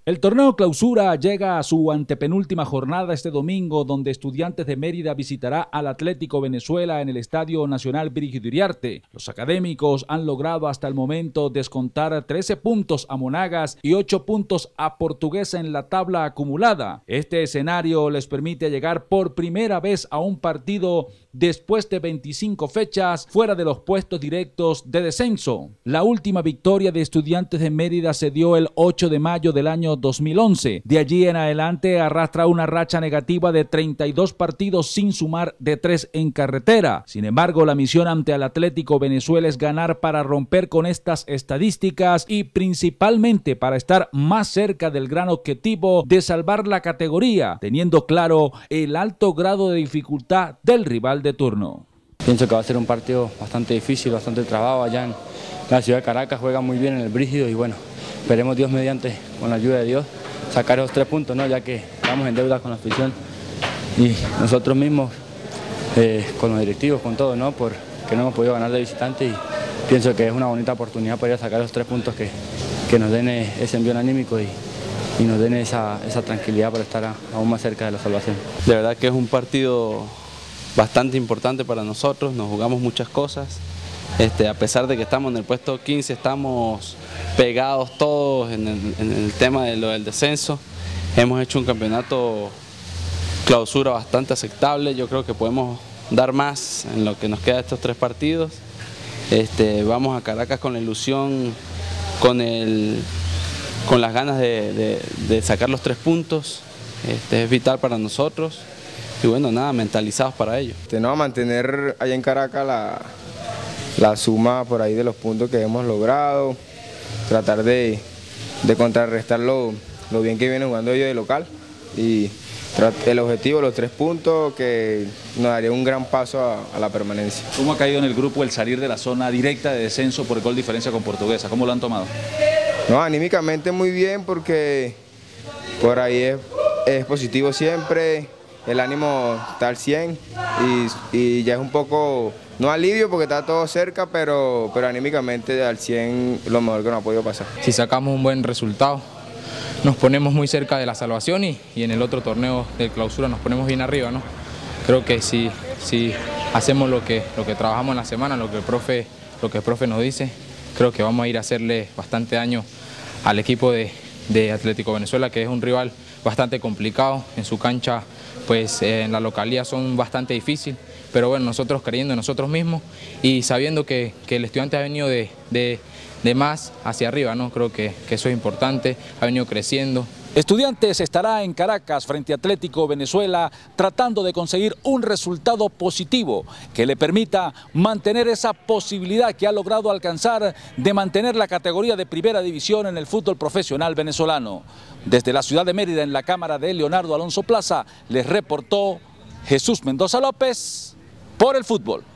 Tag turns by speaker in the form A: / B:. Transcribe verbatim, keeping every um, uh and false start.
A: El torneo Clausura llega a su antepenúltima jornada este domingo, donde Estudiantes de Mérida visitará al Atlético Venezuela en el Estadio Nacional Brígido Iriarte. Los académicos han logrado hasta el momento descontar trece puntos a Monagas y ocho puntos a Portuguesa en la tabla acumulada. Este escenario les permite llegar por primera vez a un partido después de veinticinco fechas fuera de los puestos directos de descenso. La última victoria de Estudiantes de Mérida se dio el ocho de mayo del año dos mil once. De allí en adelante arrastra una racha negativa de treinta y dos partidos sin sumar de tres en carretera. Sin embargo, la misión ante el Atlético Venezuela es ganar para romper con estas estadísticas y principalmente para estar más cerca del gran objetivo de salvar la categoría, teniendo claro el alto grado de dificultad del rival de turno.
B: Pienso que va a ser un partido bastante difícil, bastante trabado allá en la ciudad de Caracas, juega muy bien en el Brígido y bueno, esperemos Dios mediante, con la ayuda de Dios, sacar esos tres puntos, ¿no? Ya que estamos en deuda con la afición y nosotros mismos, eh, con los directivos, con todo, ¿no? Porque no hemos podido ganar de visitante y pienso que es una bonita oportunidad para ir a sacar los tres puntos que, que nos den ese envío anímico y, y nos den esa, esa tranquilidad para estar a, aún más cerca de la salvación.
C: De verdad que es un partido bastante importante para nosotros, nos jugamos muchas cosas. Este, a pesar de que estamos en el puesto quince, estamos pegados todos en el, en el tema de lo del descenso. Hemos hecho un campeonato clausura bastante aceptable, yo creo que podemos dar más en lo que nos queda de estos tres partidos. Este, vamos a Caracas con la ilusión, con, el, con las ganas de, de, de sacar los tres puntos, este, es vital para nosotros y bueno, nada, mentalizados para ello.
D: Este, no, mantener allá en Caracas la... la suma por ahí de los puntos que hemos logrado, tratar de, de contrarrestar lo, lo bien que vienen jugando ellos de local y el objetivo, los tres puntos que nos daría un gran paso a, a la permanencia.
A: ¿Cómo ha caído en el grupo el salir de la zona directa de descenso por el gol diferencia con Portuguesa? ¿Cómo lo han tomado?
D: No, anímicamente muy bien porque por ahí es, es positivo siempre, el ánimo está al cien y, y ya es un poco... no alivio porque está todo cerca, pero, pero anímicamente al cien lo mejor que nos ha podido pasar.
E: Si sacamos un buen resultado, nos ponemos muy cerca de la salvación y, y en el otro torneo de clausura nos ponemos bien arriba, ¿no? Creo que si, si hacemos lo que, lo que trabajamos en la semana, lo que, el profe, lo que el profe nos dice, creo que vamos a ir a hacerle bastante daño al equipo de, de Atlético Venezuela, que es un rival bastante complicado. En su cancha, pues eh, en la localidad son bastante difíciles. Pero bueno, nosotros creyendo en nosotros mismos y sabiendo que, que el estudiante ha venido de, de, de más hacia arriba, ¿no? Creo que, que eso es importante, ha venido creciendo.
A: Estudiantes estará en Caracas frente a Atlético Venezuela tratando de conseguir un resultado positivo que le permita mantener esa posibilidad que ha logrado alcanzar de mantener la categoría de primera división en el fútbol profesional venezolano. Desde la ciudad de Mérida, en la cámara de Leonardo Alonso Plaza, les reportó Jesús Mendoza López por el fútbol.